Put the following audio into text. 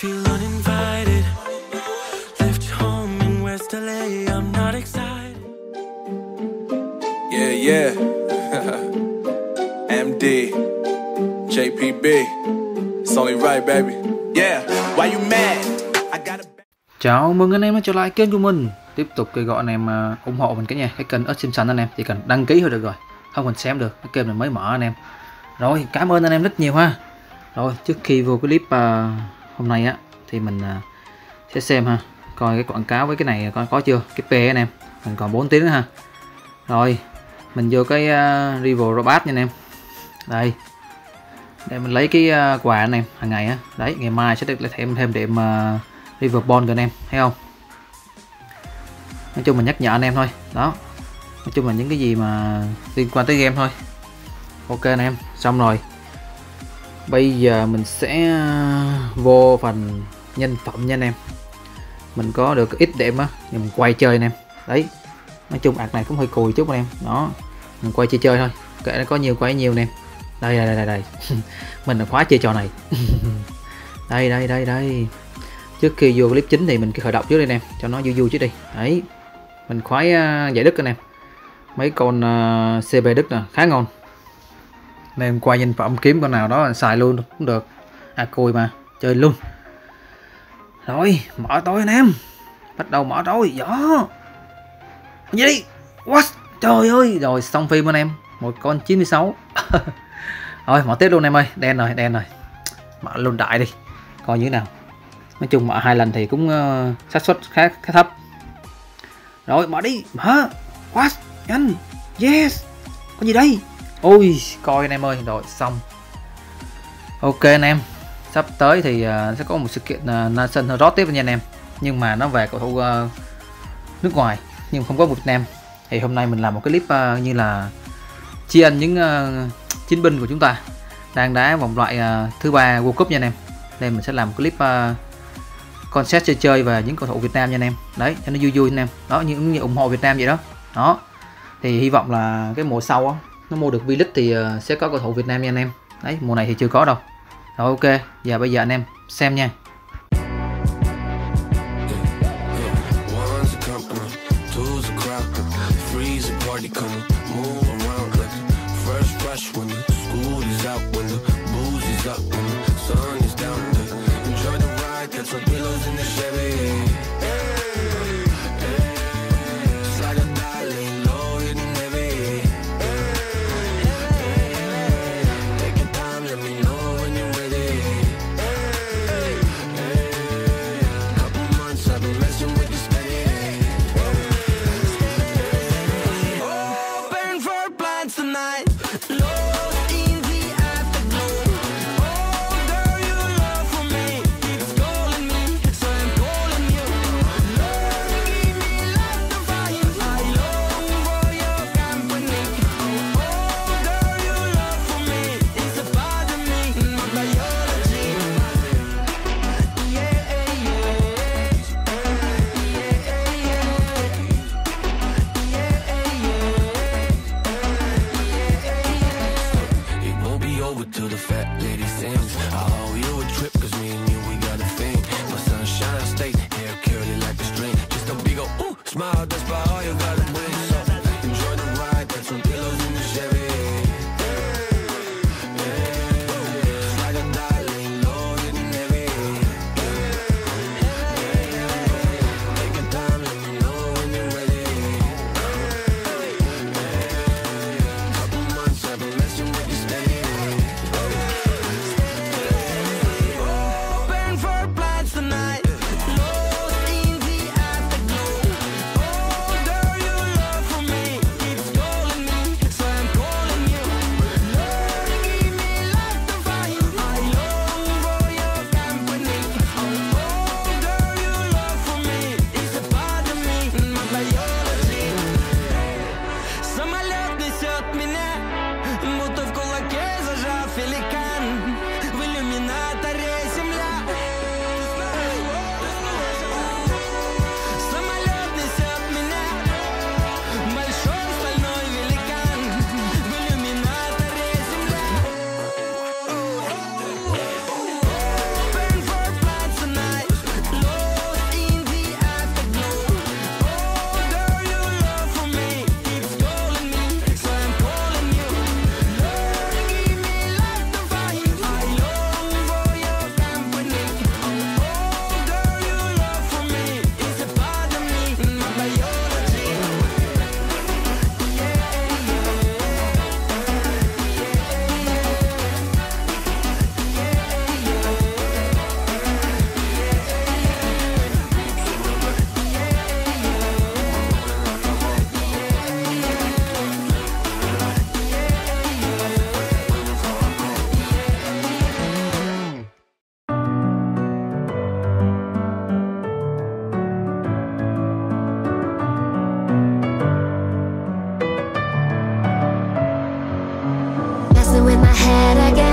feel uninvited. Left home in West LA, I'm not excited. Yeah, yeah. MD, JPB. It's only right, baby. Yeah, why you mad? I got a... Chào mừng anh em đã trở lại kênh của mình. Tiếp tục kêu gọi anh em ủng hộ mình cái nha. Cái kênh Ớt Simpson anh em chỉ cần đăng ký thôi được rồi, không cần xem được. Cái kênh này mới mở anh em. Rồi, cảm ơn anh em rất nhiều ha. Rồi, trước khi vô cái clip hôm nay á thì mình sẽ xem ha, coi cái quảng cáo với cái này coi có chưa. Cái P anh em, mình còn 4 tiếng nữa ha. Rồi, mình vô cái Rival Robot nha anh em. Đây. Để mình lấy cái quà anh em hàng ngày á. Đấy, ngày mai sẽ được lại thêm điểm Rival Bond rồi anh em, thấy không? Nói chung mình nhắc nhở anh em thôi. Đó. Nói chung là những cái gì mà liên quan tới game thôi. Ok anh em, xong rồi. Bây giờ mình sẽ vô phần nhân phẩm nha anh em. Mình có được ít điểm á, nhưng mình quay chơi anh em. Đấy. Nói chung ạc này cũng hơi cùi chút anh em. Đó. Mình quay chơi thôi. Kệ nó có nhiều quay nhiều anh em. Đây. Mình là khóa chơi trò này. đây. Trước khi vô clip chính thì mình khởi động trước đây anh em, cho nó vui trước đi. Đấy. Mình khoái giải đức anh em. Mấy con CB Đức nè, khá ngon. Nên qua nhân phẩm kiếm con nào đó xài luôn cũng được. À cùi mà, chơi luôn. Rồi, mở tối anh em. Bắt đầu mở tối. Đó. Gì đi? What? Trời ơi, rồi xong phim anh em. Một con 96. Rồi, mở tiếp luôn em ơi. Đen rồi. Mở luôn đại đi. Coi như thế nào. Nói chung mở 2 lần thì cũng xác suất khá thấp. Rồi, mở đi. Mở. What? Nhanh. Yes. Có gì đây? Ôi, coi anh em ơi. Rồi, xong. Ok anh em. Sắp tới thì sẽ có một sự kiện Nation Hero tiếp nha anh em. Nhưng mà nó về cầu thủ nước ngoài, nhưng không có Việt Nam. Thì hôm nay mình làm một cái clip như là tri ân những chiến binh của chúng ta đang đá vòng loại thứ 3 World Cup nha anh em. Nên mình sẽ làm một clip concept chơi về những cầu thủ Việt Nam nha anh em. Đấy, cho nó vui anh em. Đó, như ủng hộ Việt Nam vậy đó. Đó. Thì hy vọng là cái mùa sau á, nó mua được V-League thì sẽ có cầu thủ Việt Nam nha anh em. Đấy, mùa này thì chưa có đâu. Rồi ok, bây giờ anh em xem nha. my head again.